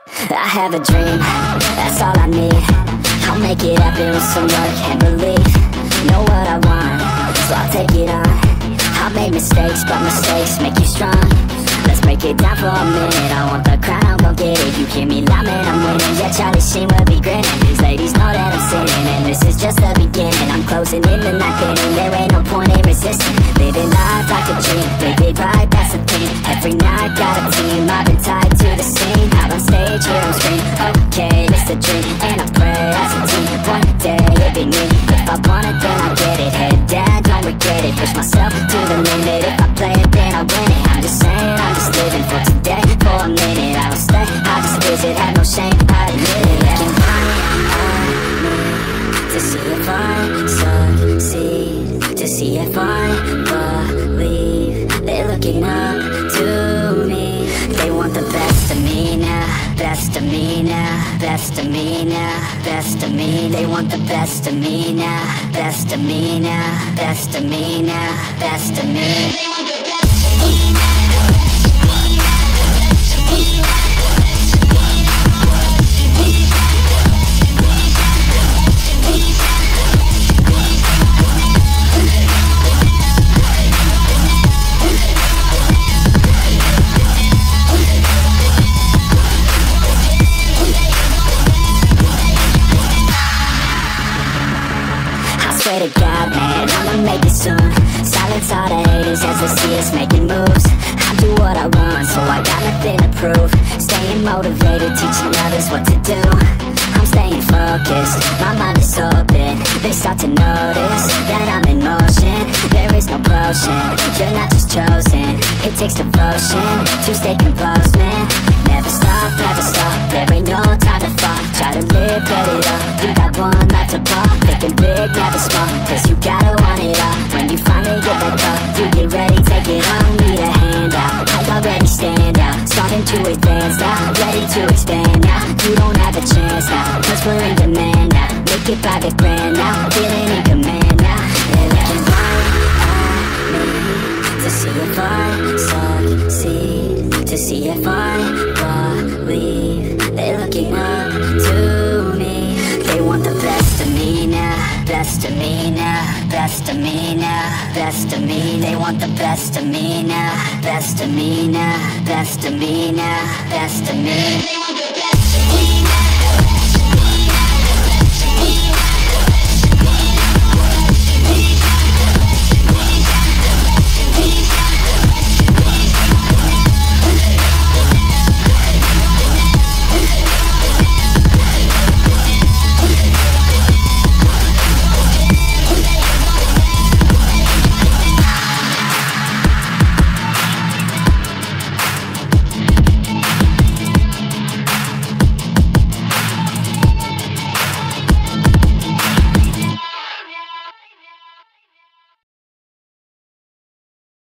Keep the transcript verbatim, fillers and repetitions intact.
I have a dream, that's all I need. I'll make it happen with some work and belief. Know what I want, so I'll take it on. I've made mistakes, but mistakes make you strong. Let's break it down for a minute. I want the crown, I'm gon' get it. You hear me loud, man, I'm winning. Yeah, Charlie Sheen will be grinning. These ladies know that I'm sinning, and this is just the beginning. I'm closing in the night inning. There ain't no point in resisting. Living life like a dream, live it right, that's the thing. Every night got a team, I've been tied to the scene. Out on stage, here I'm screaming, okay, it's a dream. And I pray as a team, one day it'll be me. If I want it, then I get it. Head down, don't regret it. Push myself to the limit. If I play it, then I win it. I'm just saying, I'm just living for today, for a minute. I don't stay, I just visit, have no shame, I admit it. Looking right at me to see if I succeed, to see if I believe. They're looking up to me. They want the best of me now, best of me now, best of me now, best of me. They want the best of me now, best of me now, best of me now, best of me. They want the best of me now. Swear to God, man, I'ma make it soon. Silence all the haters as they see us making moves. I do what I want, so I got nothing to prove. Staying motivated, teaching others what to do. I'm staying focused, my mind is open. They start to notice that I'm in motion. There is no potion, you're not just chosen. It takes devotion to stay composed, man. Never stop, never stop, there ain't no time to fall. Try to live, get it up, you got one life to pop. Thinking big, never small, cause you gotta want it all. When you finally get that call, you get ready, take it on. Need a hand out, I already stand out. Starting to advance now, ready to expand now. You don't have a chance now, cause we're in demand now. Make it by the grand now, feeling in command now. They're looking right at me to see if I succeed, to see if I believe. They're looking up to me. They want the best of me now, best of me now, best of me now, best of me. They want the best of me now, best of me now, best of me now, best of me.